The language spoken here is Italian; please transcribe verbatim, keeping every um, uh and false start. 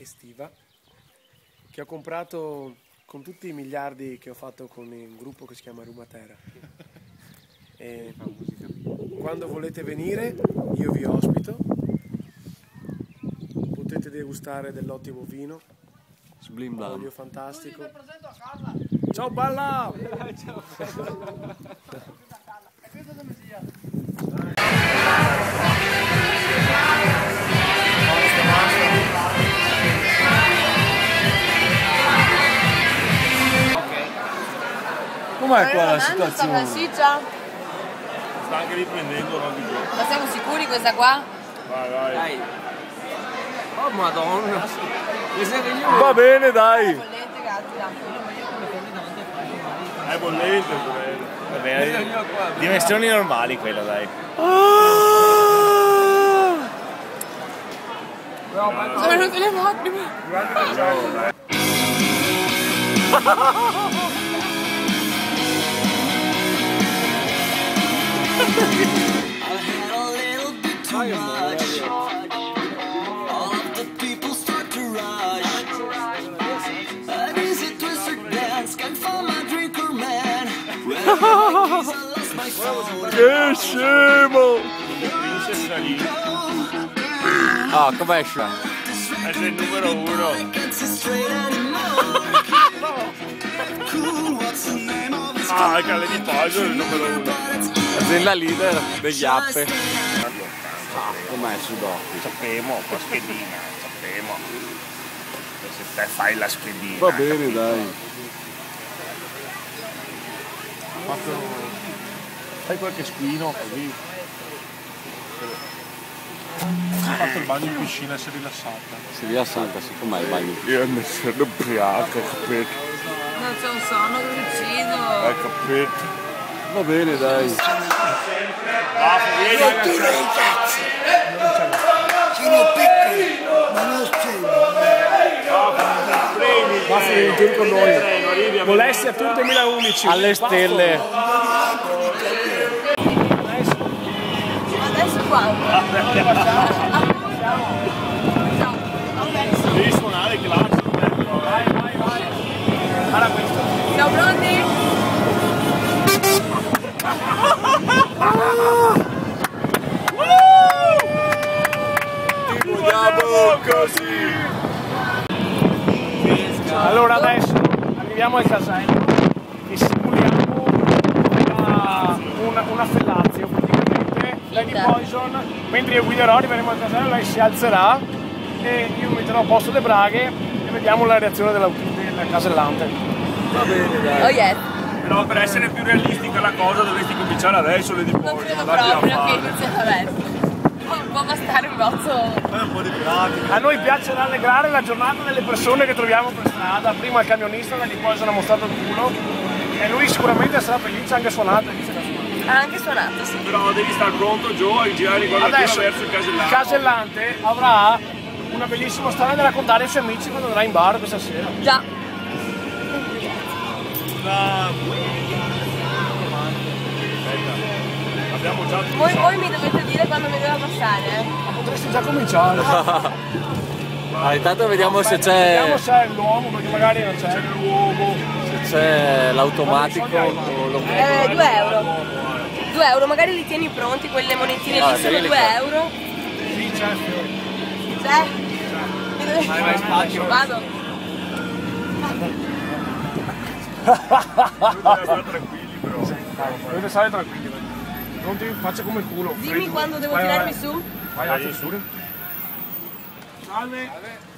estiva che ho comprato con tutti i miliardi che ho fatto con un gruppo che si chiama Rumatera. E quando volete venire io vi ospito, potete degustare dell'ottimo vino, un olio fantastico. Ciao Balla! Ciao. Com'è qua la situazione? Sta anche riprendendo, non di più. Ma siamo sicuri questa qua? Vai, vai. Dai. Oh madonna. Va bene, dai. Bollente, gatti, È bollente, Va bene. Dimensioni normali quella, dai. sono venute le lacrime. Che scemo! Ah, com'è esce? È il numero uno. Ah, il calle di Poggio è il numero uno. Azienda leader degli appe. Ah, com'è Sudocchi? Sapremo, la schedina, sapremo. Se te fai la schedina. Va bene, dai. Fai qualche squino così. Ha fatto il bagno in piscina e si è rilassata. Si rilassata, sì, com'è il bagno? Io mi sono ubriaco, capito? Non c'è un sonno che uccido. Hai capito? Va bene, dai. Ah, vieni a Rottura i cazzi! Sono piccoli, ma non scemo. Va a finire il tour con noi. Molestia Tour duemilaundici. Alle stelle. Adesso quando? Devi suonare il clacson. Vai, vai, vai. Guarda questo. Siamo pronti? Ti vogliamo così. Allora adesso arriviamo al casello e simuliamo una, una, una fellazio praticamente. Lei di Poison, mentre io guiderò, arriveremo al casello, lei si alzerà e io metterò a posto le braghe e vediamo la reazione della, del casellante. Va bene, dai. Oh yes. Però per essere più realistica la cosa dovresti cominciare adesso le di Non Poggio. credo proprio che inizia adesso. Può bastare un bozzo. Un po' di pratica. A noi piace rallegrare la giornata delle persone che troviamo per strada. Prima il camionista, lei di Poison ha mostrato il culo e lui sicuramente sarà felice, anche suonato. Ha anche suonato, sì. Però devi stare pronto, Joe, a girare di guardatura Adesso verso il il casellante. casellante avrà una bellissima storia da raccontare ai suoi amici quando andrà in bar questa sera. Già. Abbiamo già tutti Voi, i soldi. voi mi dovete dire quando mi deve passare, eh? Ma potresti già cominciare. Ah, intanto vediamo se Vediamo c'è se è l'uomo, perché magari non c'è. L'uomo. se c'è l'automatico o lo Eh, due euro. due euro, magari li tieni pronti, quelle monetine Ah, lì sono tienili due pronti. euro. Sì, c'è Fiori. C'è? Mi dove- Vai, vai, spacchio. Vado. Dovete stare tranquilli però. Dovete stare tranquilli. Non ti faccia come il culo. Dimmi Freddo. quando devo Vai, vai, tirarmi vai. su. Vai, alza su. Salve.